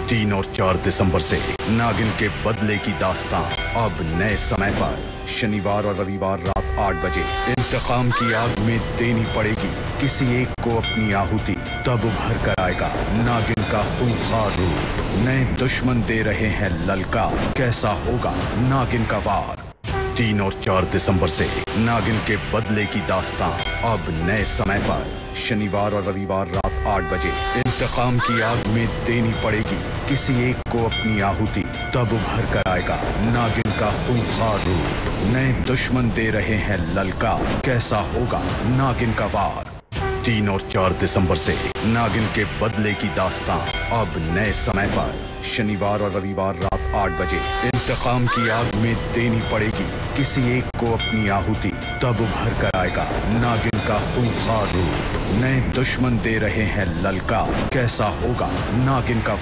3 और 4 दिसंबर से नागिन के बदले की दास्तां अब नए समय पर शनिवार और रविवार रात 8 बजे इंतकाम की आग में देनी पड़ेगी किसी एक को अपनी आहुति। तब उभर कर आएगा नागिन का खूंखार रूप। नए दुश्मन दे रहे हैं ललकार, कैसा होगा नागिन का वार। 3 और 4 दिसंबर से नागिन के बदले की दास्तां अब नए समय पर शनिवार और रविवार रात 8 बजे इंतकाम की आग में देनी पड़ेगी किसी एक को अपनी आहुति। तब उभर कर आएगा नागिन का खूंखार रूप। नए दुश्मन दे रहे हैं ललकार, कैसा होगा नागिन का वार। 3 और 4 दिसंबर से नागिन के बदले की दास्तां अब नए समय पर शनिवार और रविवार रात 8 बजे इंतकाम की आग में देनी पड़ेगी किसी एक को अपनी आहुति। तब उभर कर आएगा नागिन का खूंखार रूप। नए दुश्मन दे रहे हैं ललकार, कैसा होगा नागिन का